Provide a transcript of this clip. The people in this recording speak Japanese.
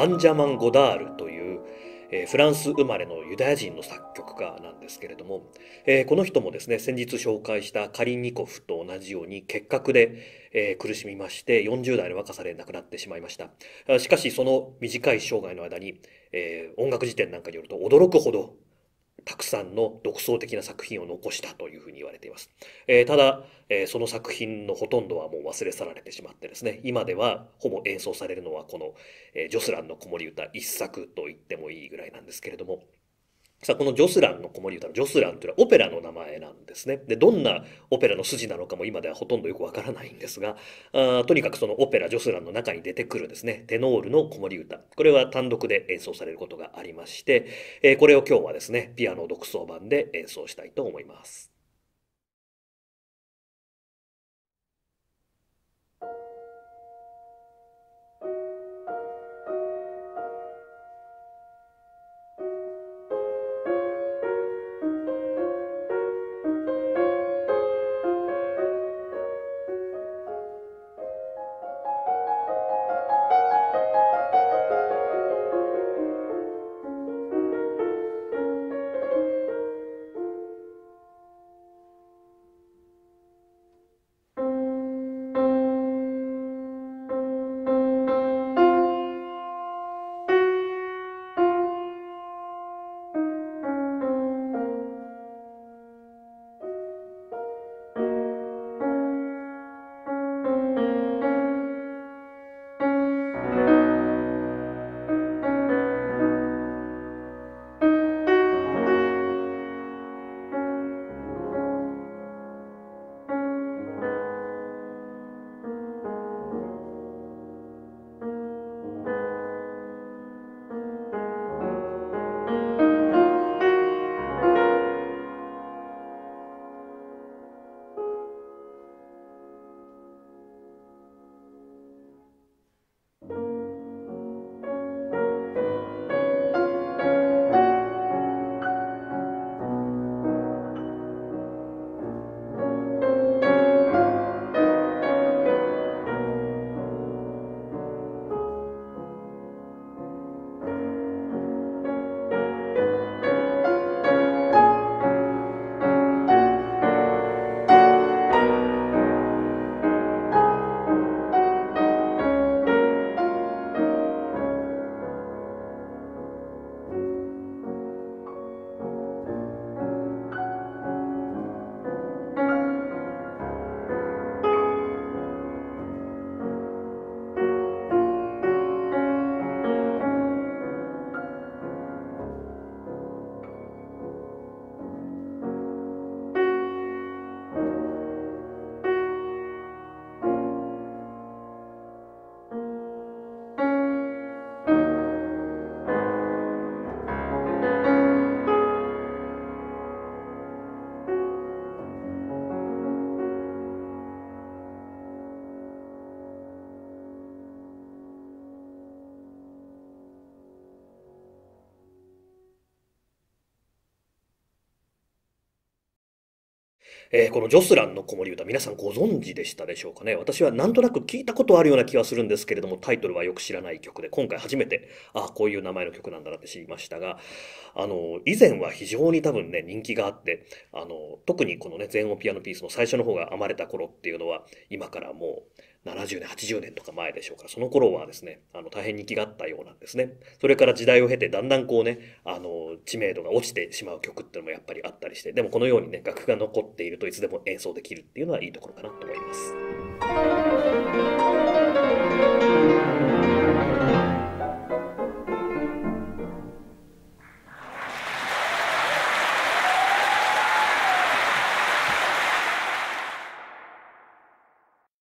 バンジャマン・ゴダールという、フランス生まれのユダヤ人の作曲家なんですけれども、この人もですね、先日紹介したカリンニコフと同じように結核で、苦しみまして40代の若さで亡くなってしまいました。しかしその短い生涯の間に、音楽辞典なんかによると驚くほどたくさんの独創的な作品を残したというふうに言われています。ただ、その作品のほとんどはもう忘れ去られてしまってですね、今ではほぼ演奏されるのはこの、ジョスランの子守歌一作と言ってもいいぐらいなんですけれども、さあ、このジョスランの子守歌のジョスランというのはオペラの名前なんですね。で、どんなオペラの筋なのかも今ではほとんどよくわからないんですが、とにかくそのオペラジョスランの中に出てくるですね、テノールの子守歌。これは単独で演奏されることがありまして、これを今日はですね、ピアノ独奏版で演奏したいと思います。このジョスランの子守歌、皆さんご存知でしたでしょうかね。私はなんとなく聞いたことあるような気はするんですけれども、タイトルはよく知らない曲で、今回初めて、ああ、こういう名前の曲なんだなって知りましたが、以前は非常に多分ね、人気があって、特にこのね、全音ピアノピースの最初の方が編まれた頃っていうのは、今からもう、70年、80年とか前でしょうから、その頃はですね、大変人気があったようなんですね。それから時代を経て、だんだんこうね、知名度が落ちてしまう曲っていうのもやっぱりあったりして、でもこのようにね、楽譜が残っているといつでも演奏できるっていうのはいいところかなと思います。